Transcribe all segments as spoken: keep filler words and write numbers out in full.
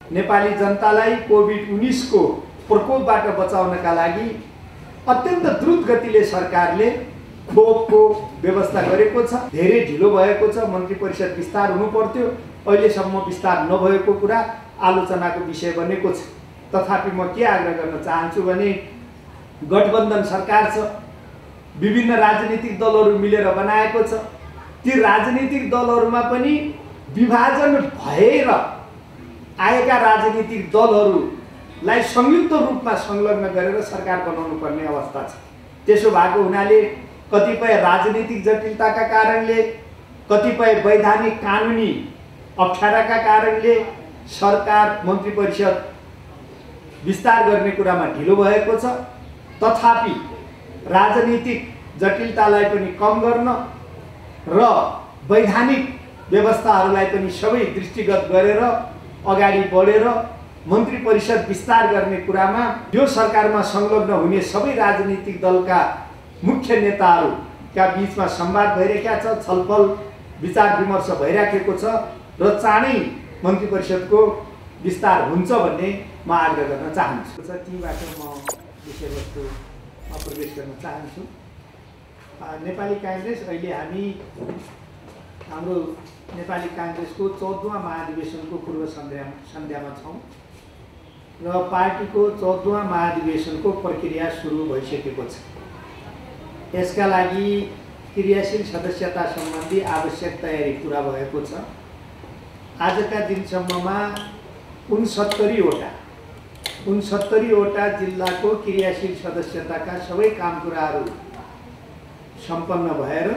नेपाली जनतालाई कोभिड उन्नाइस को प्रकोपबाट बचाउनका लागि अत्यन्त द्रुत गतिले सरकारले खोपको व्यवस्था गरेको छ। धेरै ढिलो भएको छ, मन्त्री परिषद विस्तार हुनु पर्थ्यो, अहिलेसम्म विस्तार नभएको कुरा आलोचनाको विषय बनेको छ। तथापि म के आग्रह गर्न चाहन्छु भने गठबन्धन सरकार छ, विभिन्न राजनीतिक दलहरू मिलेर बनाएको छ। ती राजनीतिक दलहरूमा पनि विभाजन भएर आएका राजनीतिक दलहरूलाई संयुक्त रूपमा संलग्न गरेर सरकार बनाउनु पर्ने अवस्था छ। त्यसो भएको हुनाले कतिपय राजनीतिक जटिलताका कारणले, कतिपय वैधानिक कानुनी अप्ठ्याराका कारणले सरकार मन्त्री परिषद विस्तार गर्ने कुरामा ढिलो भएको छ। तथापि राजनीतिक जटिलतालाई पनि कम गर्न र वैधानिक व्यवस्थाहरूलाई पनि सबै दृष्टिगत गरेर अगाडि बढेर मन्त्री परिषद विस्तार गर्ने कुरामा यो सरकारमा संलग्न हुने सबै राजनीतिक दलका मुख्य नेताहरूका बीचमा संवाद भइरहेको छ, छलफल विचार विमर्श भइराखेको छ र चाँडै मन्त्री परिषदको विस्तार हुन्छ भन्ने म आग्रह गर्न चाहन्छु। तीबाट म विषयवस्तुमा प्रवेश गर्न चाहन्छु। नेपाली कांग्रेस अहिले हामी हाम्रो नेपाली कांग्रेसको चौधौं महाधिवेशनको पूर्व सन्ध्यामा छौं र पार्टीको चौधौं महाधिवेशनको प्रक्रिया सुरु भइसकेको छ। यसका लागि क्रियाशील सदस्यता सम्बन्धी आवश्यक तयारी पूरा भएको छ। आजका दिनसम्ममा उनसत्तरी वटा उनसत्तरी वटा जिल्लाको क्रियाशील सदस्यताका सबै कामकुराहरू सम्पन्न भएर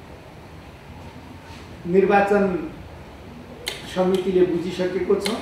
निर्वाचन समितिले बुझिसकेको छ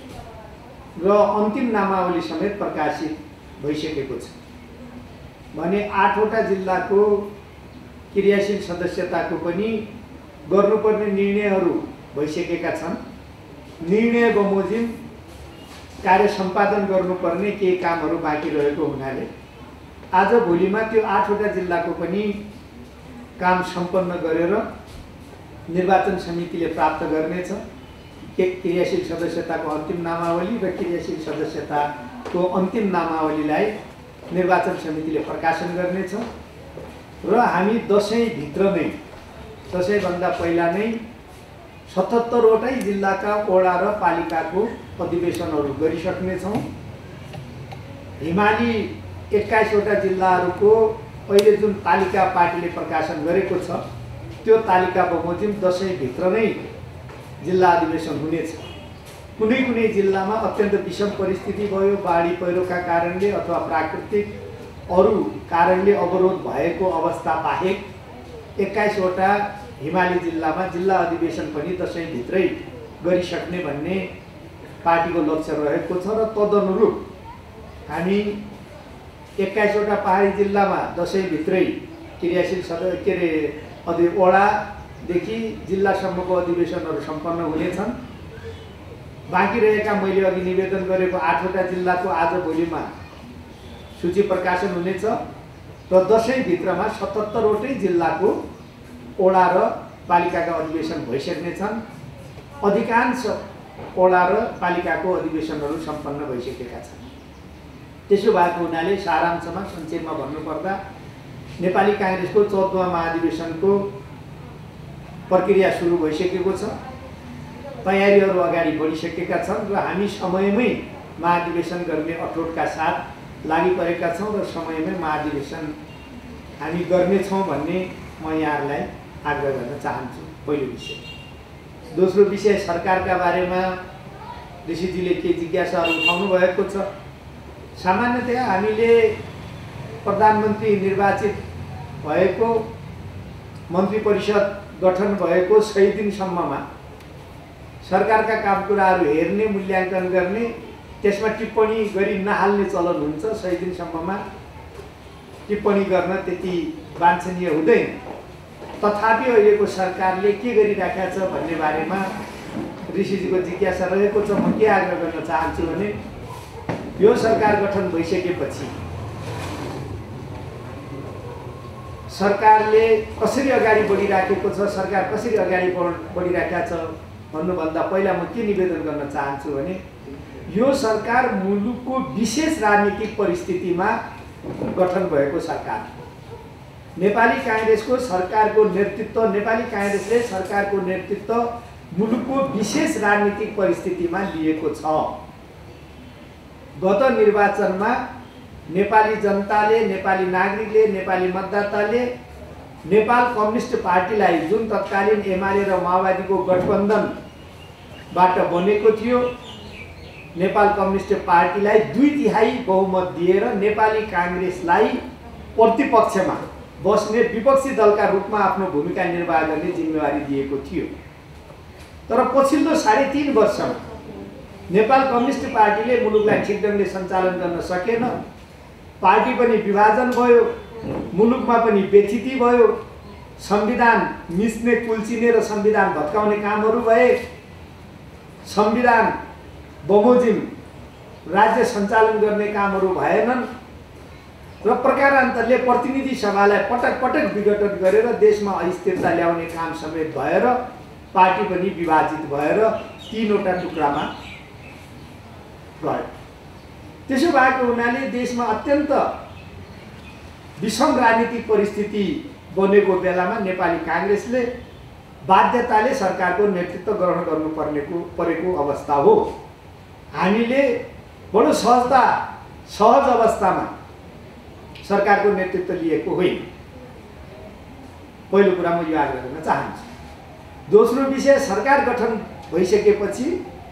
र अन्तिम नामावली समेत प्रकाशित भइसकेको छ भने आठवटा जिल्लाको क्रियाशील सदस्यताको पनि गर्नुपर्ने निर्णयहरू भइसकेका छन्। निर्णय बमोजिम कार्य सम्पादन गर्नुपर्ने केही कामहरू बाँकी रहेको हुनाले आज भोलिमा त्यो आठवटा जिल्लाको पनि काम सम्पन्न गरेर निर्वाचन समितिले प्राप्त गर्नेछ। क्रियाशील सदस्यताको अन्तिम नामावली र क्रियाशील सदस्यताको अन्तिम नामावलीलाई निर्वाचन समितिले प्रकाशन गर्नेछ र हामी दशैंभित्र नै दशैंभन्दा पहिला नै सतहत्तरवटै जिल्लाका वडा र पालिकाको अधिवेशनहरू गरिसक्नेछौँ। हिमाली एक्काइसवटा जिल्लाहरूको अहिले जुन तालिका पार्टीले प्रकाशन गरेको छ त्यो तालिका बमोजिम दशैंभित्र नै जिल्ला अधिवेशन हुनेछ। कुनै कुनै जिल्लामा अत्यन्त विषम परिस्थिति भयो, बाढी पहिरोका कारणले अथवा प्राकृतिक अरू कारणले अवरोध भएको अवस्था बाहेक एक्काइसवटा हिमाली जिल्लामा जिल्ला अधिवेशन पनि दशैंभित्रै गरिसक्ने भन्ने पार्टीको लक्ष्य रहेको छ र तदनुरूप हामी एक्काइसवटा पहाडी जिल्लामा दशैंभित्रै क्रियाशील सदस्य के अरे अधि वडादेखि जिल्लासम्मको अधिवेशनहरू सम्पन्न हुनेछन्। बाँकी रहेका मैले अघि निवेदन गरेको आठवटा जिल्लाको आज भोलिमा सूची प्रकाशन हुनेछ र दशैंभित्रमा सतहत्तरवटै जिल्लाको वडा र पालिकाका अधिवेशन भइसक्नेछन्। अधिकांश वडा र पालिकाको अधिवेशनहरू सम्पन्न भइसकेका छन्। त्यसो भएको हुनाले सारांशमा संक्षेपमा भन्नुपर्दा नेपाली कांग्रेसको चौधौं महाधिवेशनको प्रक्रिया सुरु भइसकेको छ। तयारीहरू अगाडि बढिसकेका छन् र हामी समयमै महाधिवेशन गर्ने अठोटका साथ लागि परेका छौँ र समयमै महाधिवेशन हामी गर्नेछौँ भन्ने म यहाँहरूलाई आग्रह गर्न चाहन्छु। पहिलो विषय। दोस्रो विषय सरकारका बारेमा ऋषिजीले के जिज्ञासाहरू उठाउनु भएको छ। सामान्यतया हामीले प्रधानमन्त्री निर्वाचित भएको, मन्त्री परिषद गठन भएको सय दिनसम्ममा सरकारका कामकुराहरू हेर्ने, मूल्याङ्कन गर्ने, त्यसमा टिप्पणी गरी नहाल्ने चलन हुन्छ। सय दिनसम्ममा टिप्पणी गर्न त्यति वाञ्छनीय हुँदैन। तथापि अहिलेको सरकारले के गरिराखेको छ भन्ने बारेमा ऋषिजीको जिज्ञासा रहेको छ। म के आग्रह गर्न चाहन्छु भने यो सरकार गठन भइसकेपछि सरकारले कसरी अगाडि बढिराखेको छ, सरकार कसरी अगाडि बढिराखेको छ भन्नुभन्दा पहिला म के निवेदन गर्न चाहन्छु भने यो सरकार मुलुकको विशेष राजनीतिक परिस्थितिमा गठन भएको सरकार। नेपाली कांग्रेसको सरकारको नेतृत्व, नेपाली कांग्रेसले सरकारको नेतृत्व मुलुकको विशेष राजनीतिक परिस्थितिमा लिएको छ। गत निर्वाचनमा नेपाली जनताले, नेपाली नागरिकले, नेपाली मतदाताले नेपाल कम्युनिस्ट पार्टीलाई, जुन तत्कालीन एमाले र माओवादीको गठबन्धनबाट बनेको थियो, नेपाल कम्युनिस्ट पार्टीलाई दुई तिहाई बहुमत दिएर नेपाली कांग्रेसलाई प्रतिपक्षमा बस्ने विपक्षी दलका रूपमा आफ्नो भूमिका निर्वाह गर्ने जिम्मेवारी दिएको थियो। तर पछिल्लो साढे तीन वर्षमा नेपाल कम्युनिस्ट पार्टीले मुलुकलाई ठिक ढङ्गले सञ्चालन गर्न सकेन। पार्टी पनि विभाजन भयो, मुलुकमा पनि बेथिति भयो, संविधान मिच्ने, कुल्चिने र संविधान भत्काउने कामहरू भए, संविधान बमोजिम राज्य सञ्चालन गर्ने कामहरू भएनन् र प्रकारान्तरले प्रतिनिधि सभालाई पटक पटक विघटन गरेर देशमा अस्थिरता ल्याउने काम समेत भएर पार्टी पनि विभाजित भएर तीनवटा टुक्रामा गयो। त्यसो भएको हुनाले देशमा अत्यन्त विषम राजनीतिक परिस्थिति बनेको बेलामा नेपाली कांग्रेसले बाध्यताले सरकारको नेतृत्व ग्रहण गर्नुपर्नेको परेको अवस्था हो। हामीले बडो सहजता सहज अवस्थामा सरकारको नेतृत्व लिएको होइन। पहिलो कुरा म यो आग्रह गर्न चाहन्छु। दोस्रो विषय, सरकार गठन भइसकेपछि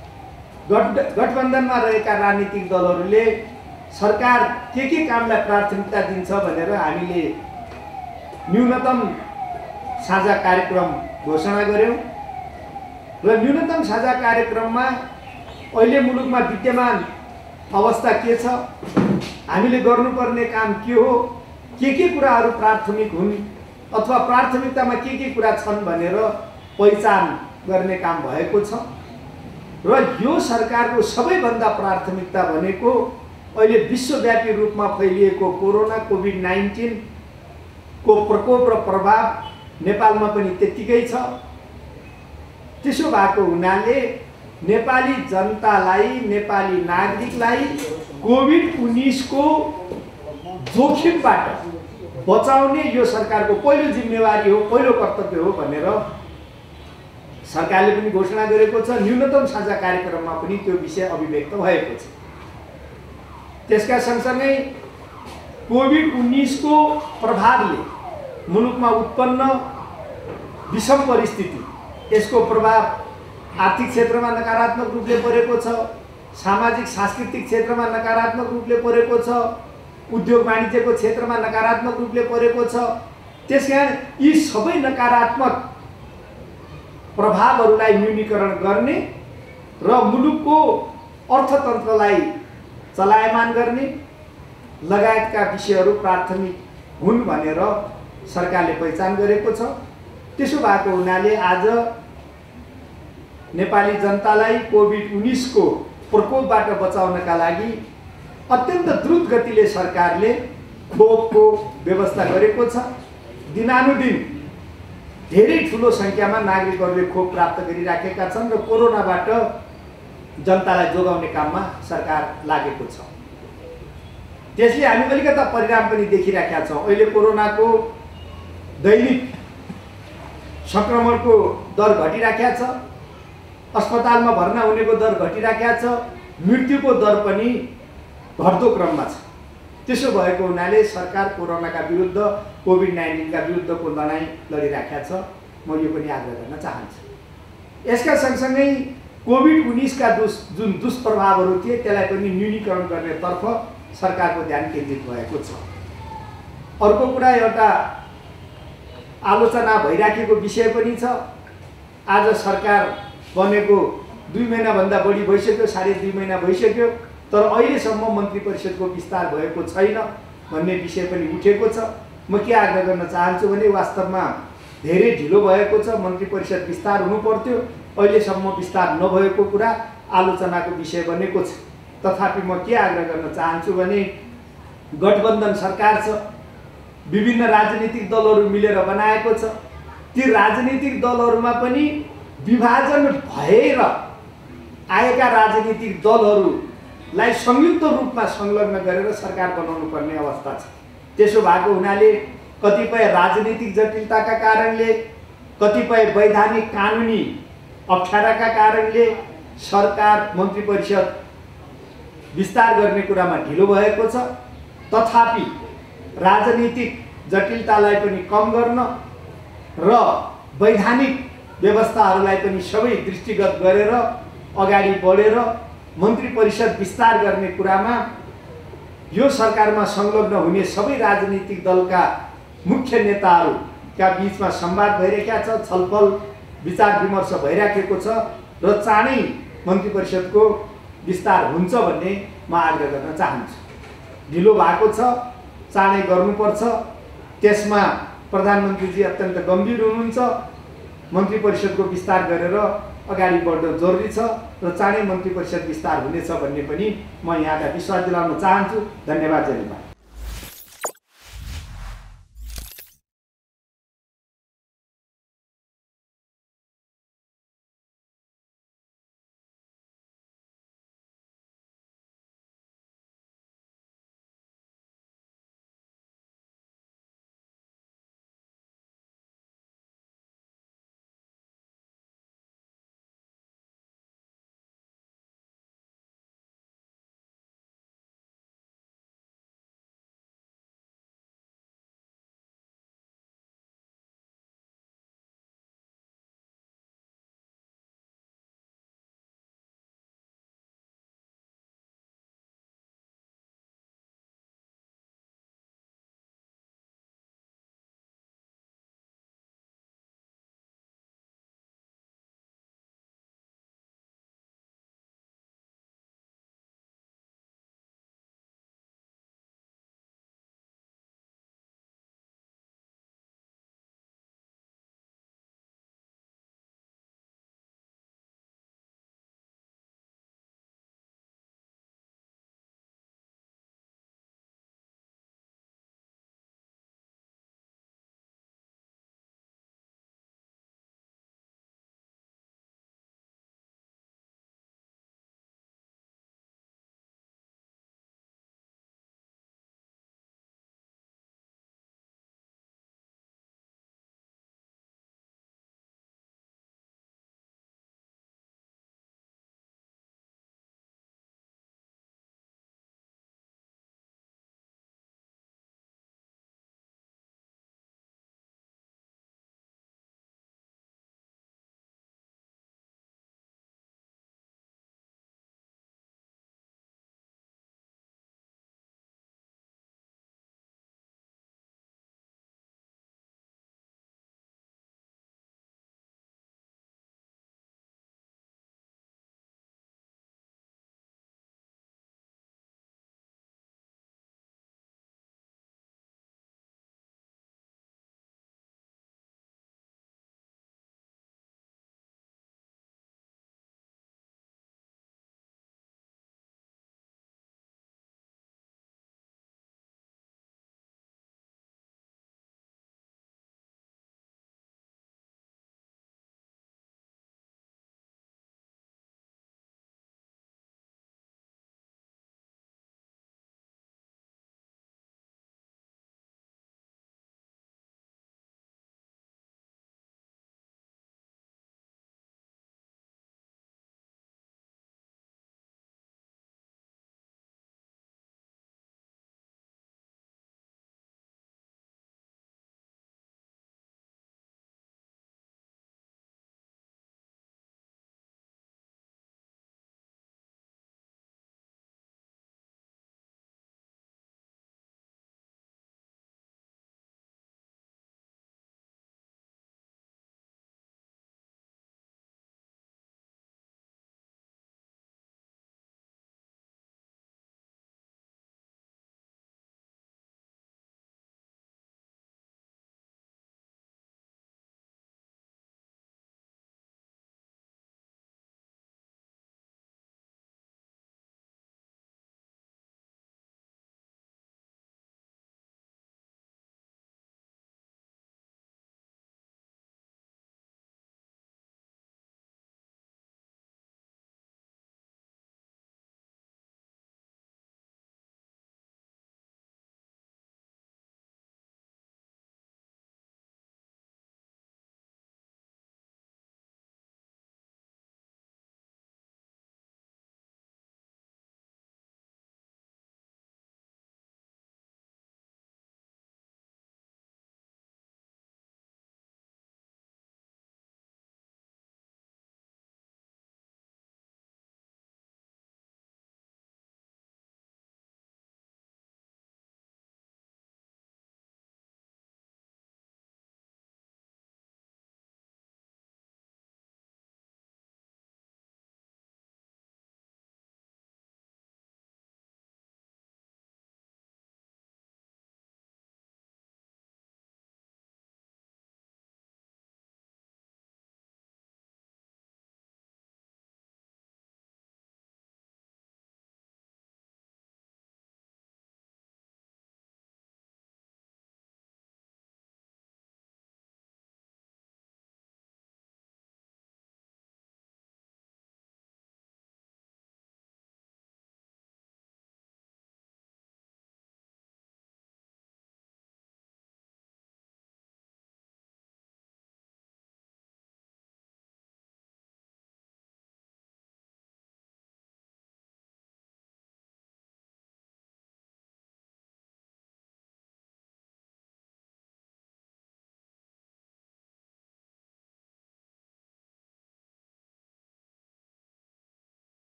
गठ गठबन्धनमा रहेका राजनीतिक दलहरूले सरकार के के कामलाई प्राथमिकता दिन्छ भनेर हामीले न्यूनतम साझा कार्यक्रम घोषणा गर्यौं र न्यूनतम साझा कार्यक्रममा अहिले मुलुकमा विद्यमान अवस्था के छ, हामीले गर्नुपर्ने काम के हो, के के कुराहरू प्राथमिक हुन् अथवा प्राथमिकतामा के के कुरा छन् भनेर पहिचान गर्ने काम भएको छ। र यो सरकारको सबैभन्दा प्राथमिकता भनेको अहिले विश्वव्यापी रूपमा फैलिएको कोरोना कोभिड नाइन्टीन को प्रकोप र प्रभाव नेपालमा पनि त्यतिकै छ। त्यसो भएको हुनाले नेपाली जनतालाई, नेपाली नागरिकलाई कोभिड उन्नाइस को जोखिमबाट बचाउने यो सरकारको पहिलो जिम्मेवारी हो, पहिलो कर्तव्य हो भनेर सरकारले पनि घोषणा गरेको छ। न्यूनतम साझा कार्यक्रममा पनि त्यो विषय अभिव्यक्त भएको छ। त्यसका सँगसँगै कोभिड उन्नाइस को प्रभावले मुलुकमा उत्पन्न विषम परिस्थिति, यसको प्रभाव आर्थिक क्षेत्रमा नकारात्मक रूपले परेको छ, सामाजिक सांस्कृतिक क्षेत्रमा नकारात्मक रूपले परेको छ, उद्योग वाणिज्यको क्षेत्रमा नकारात्मक रूपले परेको छ। त्यसकारण यी सबै नकारात्मक प्रभावहरूलाई न्यूनीकरण गर्ने र मुलुकको अर्थतन्त्रलाई चलायमान गर्ने लगायतका विषयहरू प्राथमिक हुन् भनेर सरकारले पहिचान गरेको छ। त्यसो भएको हुनाले आज नेपाली जनतालाई कोभिड उन्नाइस को प्रकोपबाट बचाउनका लागि अत्यन्त द्रुत गतिले सरकारले खोपको व्यवस्था गरेको छ। दिनानुदिन धेरै ठुलो संख्यामा नागरिकहरूले खोप प्राप्त गरिराखेका छन् र कोरोनाबाट जनतालाई जोगाउने काममा सरकार लागेको छ। त्यसले हामी अलिकता परिणाम पनि देखिराखेका छौँ। अहिले कोरोनाको दैनिक संक्रमणको दर घटिराखेको छ, अस्पतालमा भर्ना हुनेको दर घटिराखेको छ, मृत्युको दर पनि घट्दो क्रममा छ। त्यसो भएको हुनाले सरकार कोरोनाका विरुद्ध, कोभिड नाइन्टीनका विरुद्धको लडाईँ लडिराखेको छ। म यो पनि आग्रह गर्न चाहन्छु। यसका सँगसँगै कोभिड उन्नाइस का दुष जुन दुष्प्रभावहरू थिए त्यसलाई पनि न्यूनीकरण गर्नेतर्फ सरकारको ध्यान केन्द्रित भएको छ। अर्को कुरा, एउटा आलोचना भइराखेको विषय पनि छ। आज सरकार बनेको दुई महिनाभन्दा बढी भइसक्यो, साढे दुई महिना भइसक्यो, तर अहिलेसम्म मन्त्री परिषदको विस्तार भएको छैन भन्ने विषय पनि उठेको छ। म के आग्रह गर्न चाहन्छु भने वास्तवमा धेरै ढिलो भएको छ, मन्त्री परिषद विस्तार हुनु पर्थ्यो, अहिलेसम्म विस्तार नभएको कुरा आलोचनाको विषय बनेको छ। तथापि म के आग्रह गर्न चाहन्छु भने गठबन्धन सरकार छ, विभिन्न राजनीतिक दलहरू मिलेर बनाएको छ। ती राजनीतिक दलहरूमा पनि विभाजन भएर आएका राजनीतिक दलहरूलाई संयुक्त रूपमा संलग्न गरेर सरकार बनाउनु पर्ने अवस्था छ। त्यसो भएको हुनाले कतिपय राजनीतिक जटिलताका कारणले, कतिपय वैधानिक कानुनी अप्ठ्याराका कारणले सरकार मन्त्री परिषद विस्तार गर्ने कुरामा ढिलो भएको छ। तथापि राजनीतिक जटिलतालाई पनि कम गर्न र वैधानिक व्यवस्थाहरूलाई पनि सबै दृष्टिगत गरेर अगाडि बढेर मन्त्री परिषद विस्तार गर्ने कुरामा यो सरकारमा संलग्न हुने सबै राजनीतिक दलका मुख्य नेताहरूका बीचमा संवाद भइरहेको छ, छलफल विचार विमर्श भइराखेको छ र चाँडै मन्त्री परिषदको विस्तार हुन्छ भन्ने म आग्रह गर्न चाहन्छु। ढिलो भएको छ, चाँडै गर्नुपर्छ। त्यसमा प्रधानमन्त्रीजी अत्यन्त गम्भीर हुनुहुन्छ। मन्त्री परिषदको विस्तार गरेर अगाडि बढ्न जरुरी छ र चाँडै मन्त्री परिषद विस्तार हुनेछ भन्ने पनि म यहाँका विश्वास दिलाउन चाहन्छु। धन्यवाद। जय नेपाल।